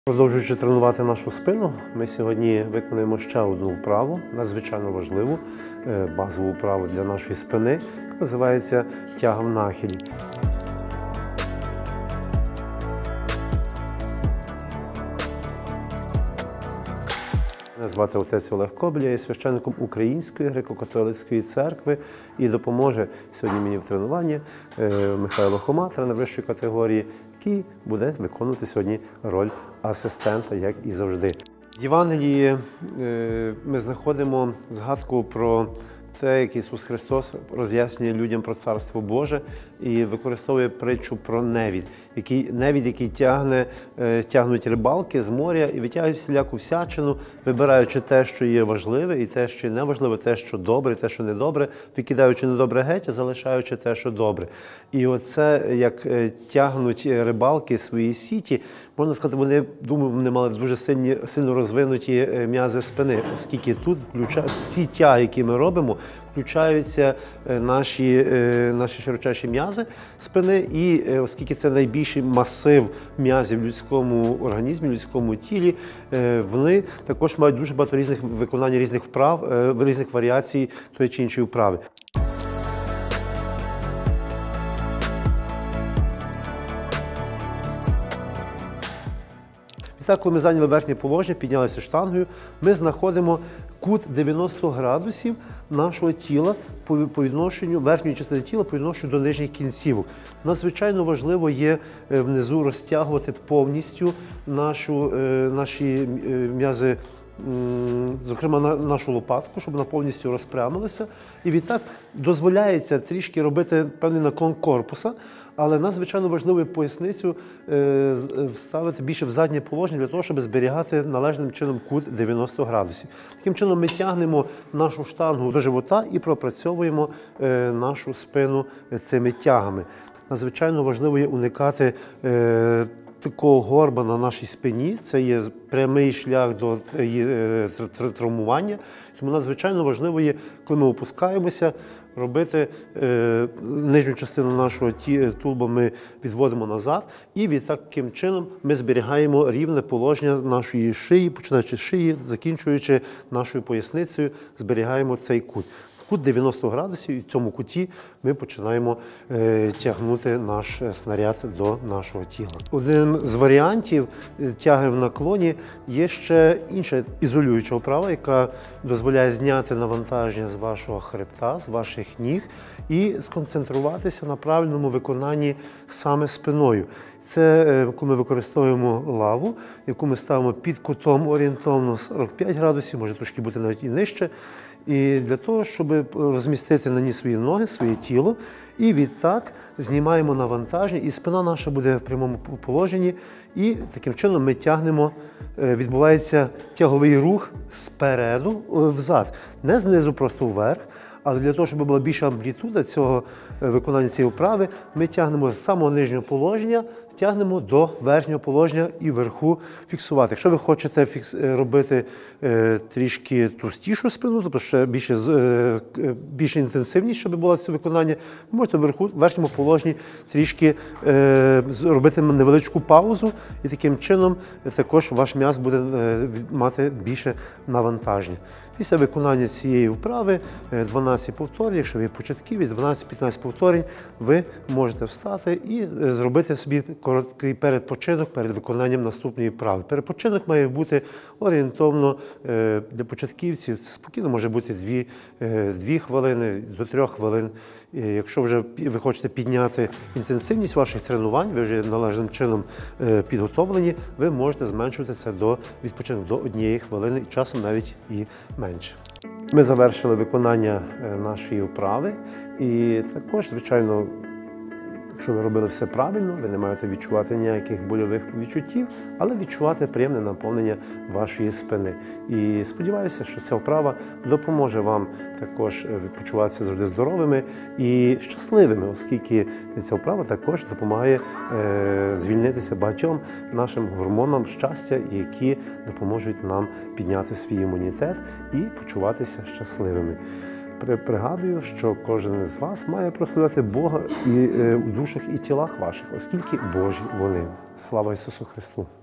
Продовжуючи тренувати нашу спину, ми сьогодні виконуємо ще одну вправу, надзвичайно важливу, базову вправу для нашої спини, яка називається тяга в нахилі. Мене звати отець Олег Кобеля, я є священником Української греко-католицької церкви і допоможе сьогодні мені в тренуванні Михайло Хома, тренер вищої категорії, який буде виконувати сьогодні роль асистента, як і завжди. В Євангелії ми знаходимо згадку про те, як Ісус Христос роз'яснює людям про Царство Боже і використовує притчу про невід, який тягнуть рибалки з моря і витягують всіляку всячину, вибираючи те, що є важливе, і те, що є неважливе, те, що добре, і те, що недобре, викидаючи недобре геть, а залишаючи те, що добре. І оце, як тягнуть рибалки свої сіті, можна сказати, вони мали дуже сильно розвинуті м'язи спини, оскільки тут всі тяги, які ми робимо, включаються наші широчайші м'язи спини, і оскільки це найбільший масив м'язів в людському організмі, в людському тілі, вони також мають дуже багато виконання різних вправ, різних варіацій тої чи іншої вправи. І так, коли ми зайняли верхнє положення, піднялися штангою, ми знаходимо кут 90 градусів нашого тіла по відношенню, верхньої частини тіла по відношенню до нижніх кінцівок. Надзвичайно важливо є внизу розтягувати повністю наші м'язи, зокрема нашу лопатку, щоб вона повністю розпрямилася. І відтак дозволяється трішки робити певний наклон корпуса, але надзвичайно важливо поясницю вставити більше в заднє положення для того, щоб зберігати належним чином кут 90 градусів. Таким чином ми тягнемо нашу штангу до живота і пропрацьовуємо нашу спину цими тягами. Надзвичайно важливо є уникати такого горба на нашій спині, це є прямий шлях до травмування. Тому надзвичайно важливо є, коли ми опускаємося, робити нижню частину нашого тулуба ми відводимо назад, і таким чином ми зберігаємо рівне положення нашої шиї, починаючи з шиї, закінчуючи нашою поясницею, зберігаємо цей кут. Кут 90 градусів, і в цьому куті ми починаємо тягнути наш снаряд до нашого тіла. Один з варіантів тяги в наклоні є ще інша ізолююча вправа, яка дозволяє зняти навантаження з вашого хребта, з ваших ніг і сконцентруватися на правильному виконанні саме спиною. Це коли ми використовуємо лаву, яку ми ставимо під кутом орієнтовно 45 градусів, може трошки бути навіть і нижче. І для того, щоб розмістити на ній свої ноги, своє тіло, і відтак знімаємо навантаження, і спина наша буде в прямому положенні, і таким чином ми тягнемо, відбувається тяговий рух спереду взад, не знизу просто вверх, але для того, щоб була більша амплітуда виконання цієї вправи, ми тягнемо з самого нижнього положення, тягнемо до верхнього положення і вверху фіксувати. Якщо ви хочете робити трішки товстішу спину, тобто ще більше інтенсивність, щоб було це виконання, ви можете в верхньому положенні трішки робити невеличку паузу, і таким чином також ваш м'яз буде мати більше навантаження. Після виконання цієї вправи 12 повторень, якщо ви початківець, 12-15 повторень, ви можете встати і зробити собі короткий передпочинок перед виконанням наступної вправи. Передпочинок має бути орієнтовно для початківців, спокійно може бути 2 хвилини до 3 хвилин. Якщо вже ви хочете підняти інтенсивність ваших тренувань, ви вже належним чином підготовлені, ви можете зменшувати це до відпочинку до 1 хвилини, і часом навіть і менше. Ми завершили виконання нашої вправи, і також, звичайно, якщо ви робили все правильно, ви не маєте відчувати ніяких больових відчуттів, але відчувати приємне наповнення вашої спини. І сподіваюся, що ця вправа допоможе вам також почуватися завжди здоровими і щасливими, оскільки ця вправа також допомагає звільнитися багатьом нашим гормонам щастя, які допоможуть нам підняти свій імунітет і почуватися щасливими. Пригадую, що кожен з вас має прославляти Бога і у душах і тілах ваших, оскільки Божі вони. Слава Ісусу Христу!